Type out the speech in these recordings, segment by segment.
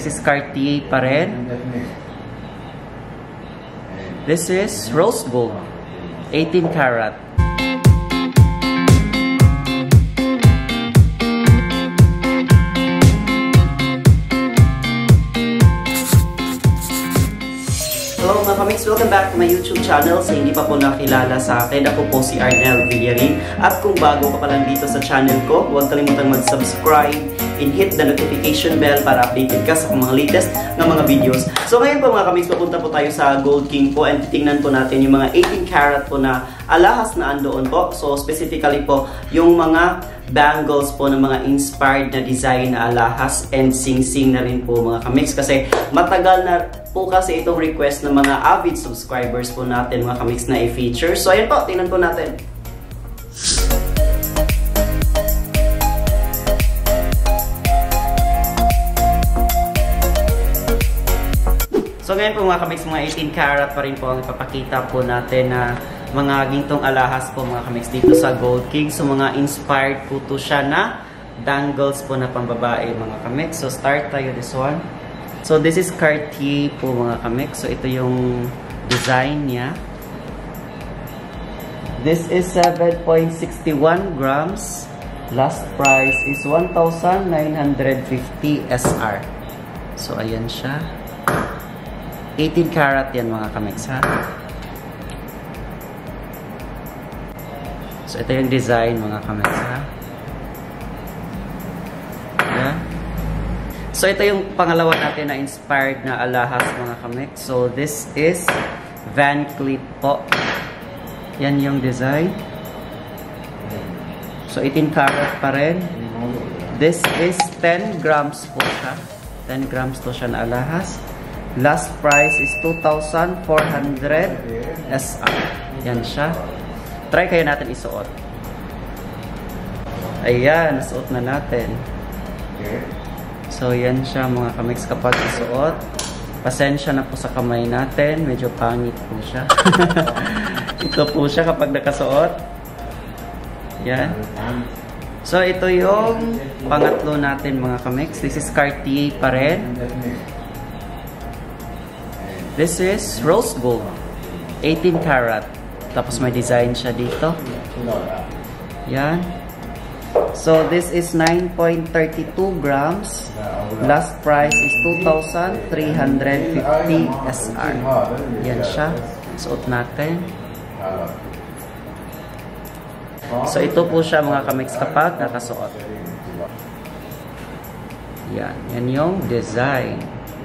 This is Cartier pa rin. This is rose gold, 18 karat. Hello mga kamiks, welcome back to my YouTube channel. Sa hindi pa po nakilala sa akin, ako po si Arnel Villarin. At kung bago ka pa lang dito sa channel ko, huwag kalimutang mag-subscribe and hit the notification bell para updated ka sa mga latest na mga videos. So ngayon po mga kamiks, papunta po tayo sa Gold King po and titingnan po natin yung mga 18 karat po na alahas na andoon po. So specifically po, yung mga bangles po ng mga inspired na design na alahas and sing-sing na rin po mga kamiks. Kasi matagal na po kasi itong request ng mga avid subscribers po natin mga kamiks na i-feature. So ayun po, tingnan po natin. So ngayon po mga kamiks, mga 18 karat pa rin po ang ipapakita po natin na mga gintong alahas po mga kamiks dito sa Gold King. So mga inspired po to siya na bangles po na pambabae mga kamiks. So start tayo this one. So this is Cartier po mga kamiks. So ito yung design niya. This is 7.61 grams. Last price is 1,950 SR. So ayan siya. 18 karat yan mga kamiks ha. So ito yung design mga kamiks ha. Yeah. So ito yung pangalawa natin na inspired na alahas mga kamiks. So this is Van Cleef po. Yan yung design. So 18 karat pa rin. This is 10 grams po siya. 10 grams to siya na alahas. Last price is 2,400 SR. Yan siya. Try kaya natin isuot. Ayan, nasuot na natin. So, yan siya mga kamiks kapag isuot. Pasensya na po sa kamay natin. Medyo pangit po siya. Ito po siya kapag nakasuot. Yan. So, ito yung pangatlo natin mga kamiks. This is Cartier pa rin. This is rose gold, 18 karat. Tapos may design siya dito. Yan. So this is 9.32 grams. Last price is 2,350 SR. Yan siya. Suot natin. So ito po siya mga kamiks kapag nakasuot. Yan. Yan yung design.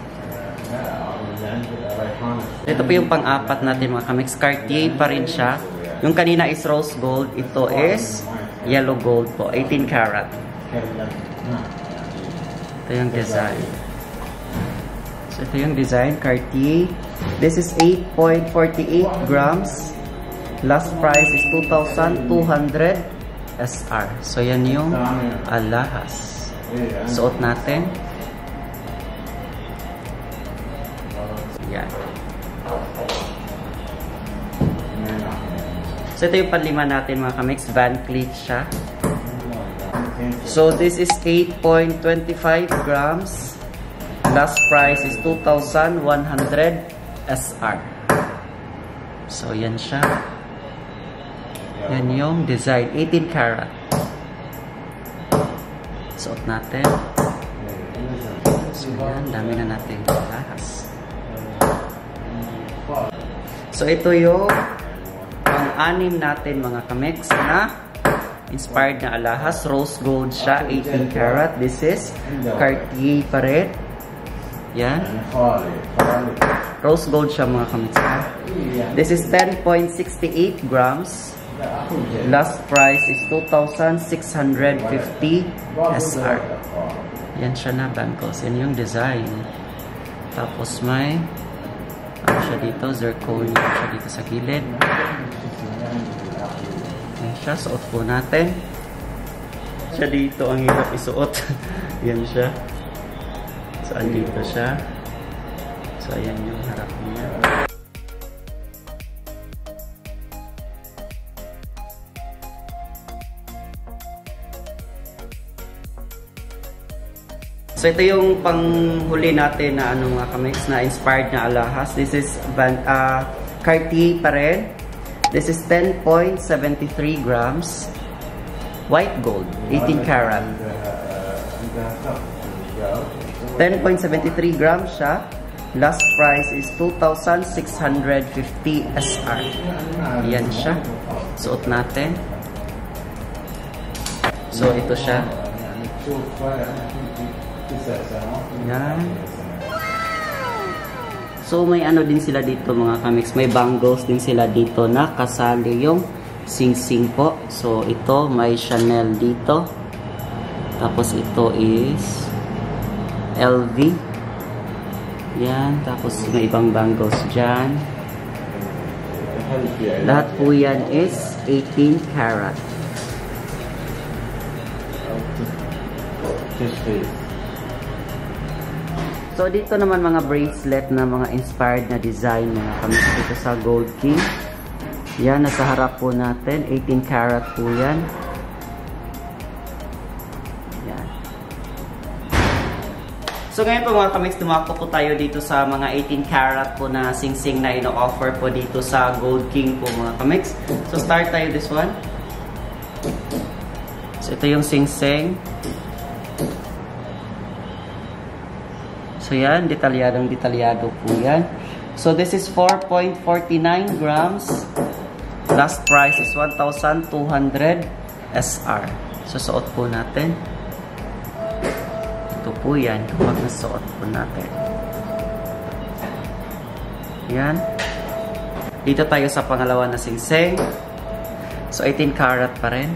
Ito po yung pang-apat natin mga kamiks. Cartier pa rin siya. Yung kanina is rose gold. Ito is yellow gold po. 18 karat. Ito yung design. So ito yung design. Cartier. This is 8.48 grams. Last price is 2,200 SR. So yan yung alahas. Suot natin. Yan. So ito yung panlima natin mga kamiks. Van Cleef siya. So this is 8.25 grams. Last price is 2,100 SR. So yan siya. Yan yung design. 18 karat. Suot natin. So yan. Dami na natin alahas. So ito yung pang-anim natin mga kamiks na inspired na alahas. Rose gold siya, 18 karat. This is Cartier pa rin. Yan. Rose gold siya mga kamiks. This is 10.68 grams. Last price is 2,650 SR. Yan siya na bangles. Yan yung design. Tapos may ano siya dito, zirconia siya dito sa gilid. Yan siya, suot po natin. Siya dito, ang hirap isuot. Yan siya. So, andito siya. So, ayan yung harap niya. So ito yung panghuli natin na ano mga kamix, na inspired na alahas. This is Cartier pa rin. This is 10.73 grams. White gold, 18 karat. 10.73 grams siya. Last price is 2,650 SR. Yan siya. Suot natin. So ito siya. Yan. So may ano din sila dito mga kamix. May bangles din sila dito na kasali yung sing-sing po. So ito may Chanel dito. Tapos ito is LV. Yan. Tapos may ibang bangles dyan. Lahat po yan is 18 karat. So dito naman mga bracelet na mga inspired na design mga kamix dito sa Gold King. Yan, nasa harap po natin. 18 karat po yan. Yan. So ngayon po mga kamix, tumakbo po tayo dito sa mga 18 karat po na sing-sing na ino-offer po dito sa Gold King po mga kamix. So start tayo this one. So ito yung sing-sing. So yan, detalyadong-detalyado po yan. So this is 4.49 grams. Last price is 1,200 SR. So suot po natin. Ito po yan, kapag nasuot po natin. Yan. Dito tayo sa pangalawa na sing-sing. So 18 karat pa rin.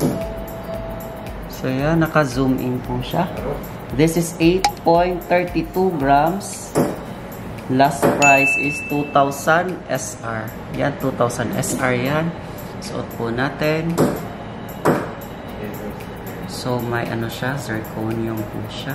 So yan, naka-zoom in po siya. This is 8.32 grams. Last price is 2,000 SR. Yan, 2,000 SR yan. Suot po natin. So, may ano siya, zirconium po siya.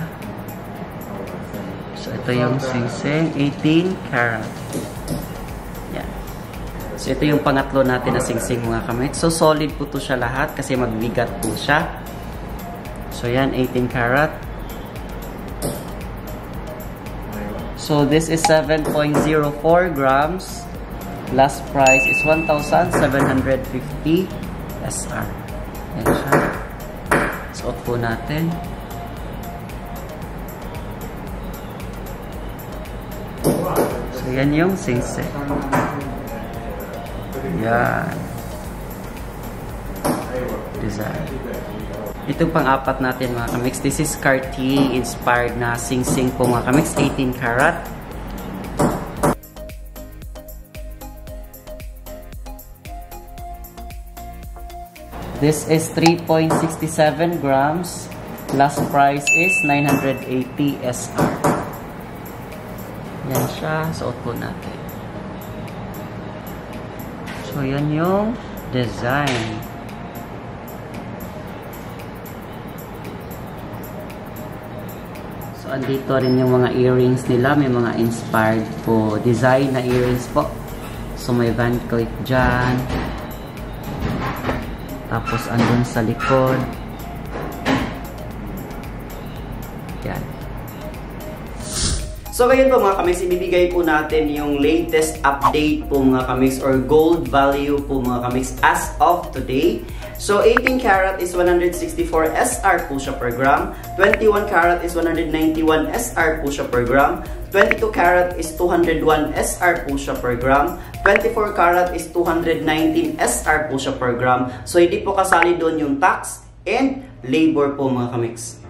So, ito yung sing-sing, 18 karat. Yan. So, ito yung pangatlo natin na sing-sing mga kamit. So, solid po to siya lahat kasi magbigat po siya. So, yan, 18 karat. So this is 7.04 grams. Last price is 1,750 SR. Yan siya. Suot po natin. So yan yung sing-sing. Yan. Design. Ito pang-apat natin mga kamix. This is Cartier inspired na sing-sing po mga kamix. 18 karat. This is 3.67 grams. Last price is 980 SR. Yan siya. Suot po natin. So yan yung design. So, andito rin yung mga earrings nila. May mga inspired po design na earrings po. So, may Van Cleef dyan. Tapos, andun sa likod. Yan. So, ngayon po mga kamix, ibibigay po natin yung latest update po mga kamix or gold value po mga kamix as of today. So, 18 karat is 164 SR po siya per gram. 21 karat is 191 SR po siya per gram. 22 karat is 201 SR po siya per gram. 24 karat is 219 SR po siya per gram. So, hindi po kasali doon yung tax and labor po mga kamix.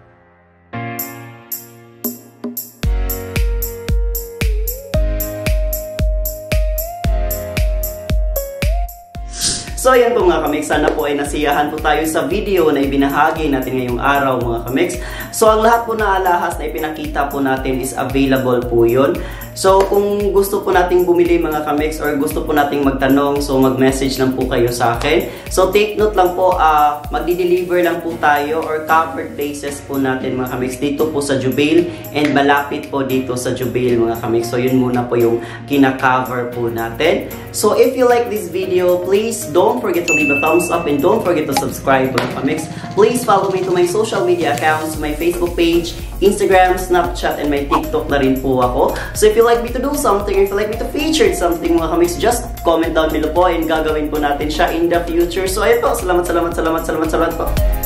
So ayan po mga kamix, sana po ay nasiyahan po tayo sa video na ibinahagi natin ngayong araw mga kamix. So ang lahat po na alahas na ipinakita po natin is available po yun. So kung gusto po nating bumili mga kamix or gusto po nating magtanong, so mag-message lang po kayo sa akin. So take note lang po, magdi-deliver lang po tayo or covered places po natin mga kamix dito po sa Jubail and malapit po dito sa Jubail mga kamix. So yun muna po yung kina-cover po natin. So if you like this video, please don't forget to leave a thumbs up and don't forget to subscribe mga kamix. Please follow me to my social media accounts, my Facebook Facebook page, Instagram, Snapchat, and may TikTok na rin po ako. So if you like me to do something, if you like me to feature something mga kamiks, just comment down below po and gagawin po natin siya in the future. So ayun po, salamat po.